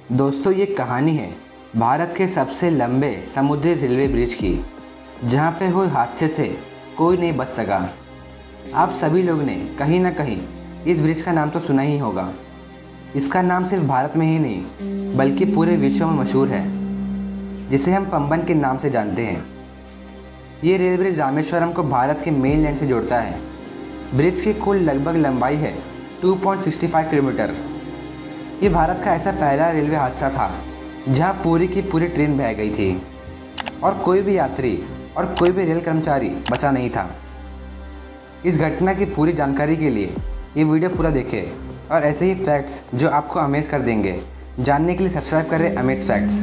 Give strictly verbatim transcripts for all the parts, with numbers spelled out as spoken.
दोस्तों ये कहानी है भारत के सबसे लंबे समुद्री रेलवे ब्रिज की, जहाँ पे हुए हादसे से कोई नहीं बच सका। आप सभी लोग ने कहीं ना कहीं इस ब्रिज का नाम तो सुना ही होगा। इसका नाम सिर्फ भारत में ही नहीं बल्कि पूरे विश्व में मशहूर है, जिसे हम पंबन के नाम से जानते हैं। ये रेल ब्रिज रामेश्वरम को भारत के मेन लैंड से जोड़ता है। ब्रिज की कुल लगभग लंबाई है दो पॉइंट छह पाँच किलोमीटर। ये भारत का ऐसा पहला रेलवे हादसा था जहां पूरी की पूरी ट्रेन बह गई थी और कोई भी यात्री और कोई भी रेल कर्मचारी बचा नहीं था। इस घटना की पूरी जानकारी के लिए ये वीडियो पूरा देखें और ऐसे ही फैक्ट्स जो आपको अमेज कर देंगे जानने के लिए सब्सक्राइब करें अमेज फैक्ट्स।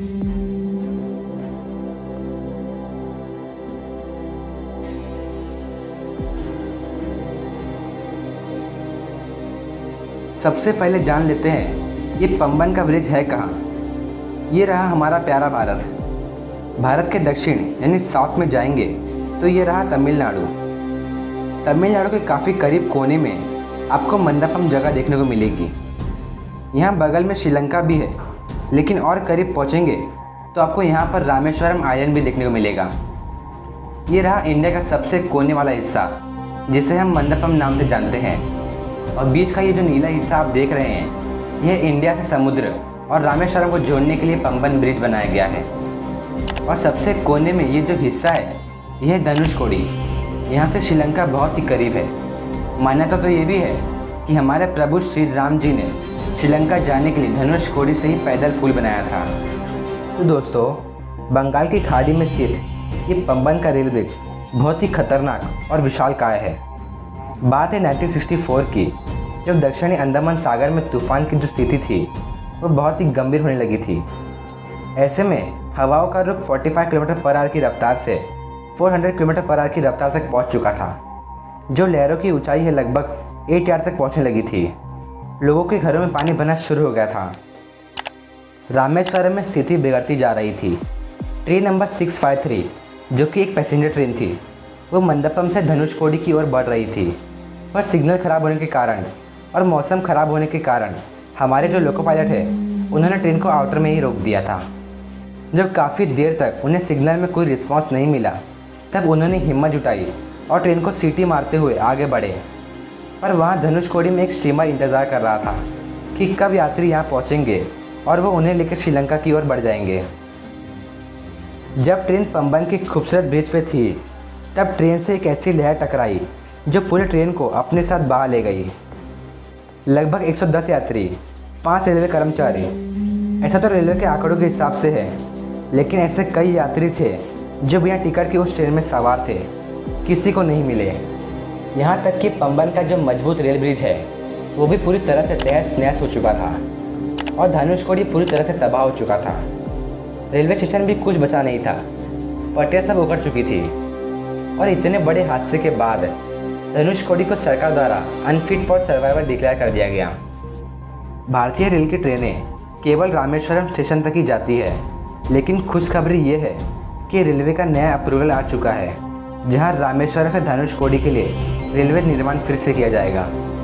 सबसे पहले जान लेते हैं ये पंबन का ब्रिज है कहाँ। ये रहा हमारा प्यारा भारत। भारत के दक्षिण यानी साउथ में जाएंगे तो ये रहा तमिलनाडु। तमिलनाडु के काफ़ी करीब कोने में आपको मंडपम जगह देखने को मिलेगी। यहाँ बगल में श्रीलंका भी है, लेकिन और करीब पहुँचेंगे तो आपको यहाँ पर रामेश्वरम आइलैंड भी देखने को मिलेगा। ये रहा इंडिया का सबसे कोने वाला हिस्सा, जिसे हम मंडपम नाम से जानते हैं। और बीच का ये जो नीला हिस्सा आप देख रहे हैं, यह इंडिया से समुद्र और रामेश्वरम को जोड़ने के लिए पंबन ब्रिज बनाया गया है। और सबसे कोने में ये जो हिस्सा है, यह धनुषकोडी। यहाँ से श्रीलंका बहुत ही करीब है। मान्यता तो ये भी है कि हमारे प्रभु श्री राम जी ने श्रीलंका जाने के लिए धनुषकोडी से ही पैदल पुल बनाया था। तो दोस्तों, बंगाल की खाड़ी में स्थित ये पंबन का रेल ब्रिज बहुत ही खतरनाक और विशालकाय है। बात है उन्नीस सौ चौंसठ की, जब दक्षिणी अंडमान सागर में तूफान की जो स्थिति थी वो बहुत ही गंभीर होने लगी थी। ऐसे में हवाओं का रुख पैंतालीस किलोमीटर पर आवर की रफ्तार से चार सौ किलोमीटर पर आवर की रफ्तार तक पहुंच चुका था, जो लहरों की ऊंचाई है लगभग एट यार्ड तक पहुंचने लगी थी। लोगों के घरों में पानी भरना शुरू हो गया था। रामेश्वरम में स्थिति बिगड़ती जा रही थी। Train number six five three, जो कि एक पैसेंजर ट्रेन थी, वो मंडपम से धनुषकोडी की ओर बढ़ रही थी, पर सिग्नल खराब होने के कारण और मौसम खराब होने के कारण हमारे जो लोको पायलट है उन्होंने ट्रेन को आउटर में ही रोक दिया था। जब काफ़ी देर तक उन्हें सिग्नल में कोई रिस्पांस नहीं मिला, तब उन्होंने हिम्मत जुटाई और ट्रेन को सीटी मारते हुए आगे बढ़े। पर वहाँ धनुषकोडी में एक स्टीमर इंतज़ार कर रहा था कि कब यात्री यहाँ पहुँचेंगे और वो उन्हें लेकर श्रीलंका की ओर बढ़ जाएंगे। जब ट्रेन पंबन के खूबसूरत ब्रिज पे थी, तब ट्रेन से एक ऐसी लहर टकराई जो पूरी ट्रेन को अपने साथ बहा ले गई। लगभग एक सौ दस यात्री, पाँच रेलवे कर्मचारी, ऐसा तो रेलवे के आंकड़ों के हिसाब से है, लेकिन ऐसे कई यात्री थे जो बिना टिकट के उस ट्रेन में सवार थे, किसी को नहीं मिले। यहाँ तक कि पंबन का जो मजबूत रेल ब्रिज है वो भी पूरी तरह से तहस नहस हो चुका था और धनुषकोडी पूरी तरह से तबाह हो चुका था। रेलवे स्टेशन भी कुछ बचा नहीं था, पटरियाँ सब उखड़ चुकी थी। और इतने बड़े हादसे के बाद धनुषकोडी को सरकार द्वारा अनफिट फॉर सर्वाइवल डिक्लेयर कर दिया गया। भारतीय रेल की ट्रेनें केवल रामेश्वरम स्टेशन तक ही जाती है, लेकिन खुशखबरी ये है कि रेलवे का नया अप्रूवल आ चुका है, जहां रामेश्वरम से धनुषकोडी के लिए रेलवे निर्माण फिर से किया जाएगा।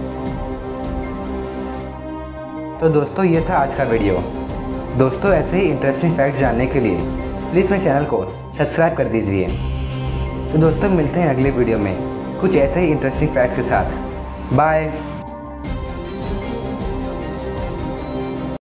तो दोस्तों, ये था आज का वीडियो। दोस्तों, ऐसे ही इंटरेस्टिंग फैक्ट जानने के लिए प्लीज़ मेरे चैनल को सब्सक्राइब कर दीजिए। तो दोस्तों, मिलते हैं अगले वीडियो में कुछ ऐसे ही इंटरेस्टिंग फैक्ट्स के साथ। बाय।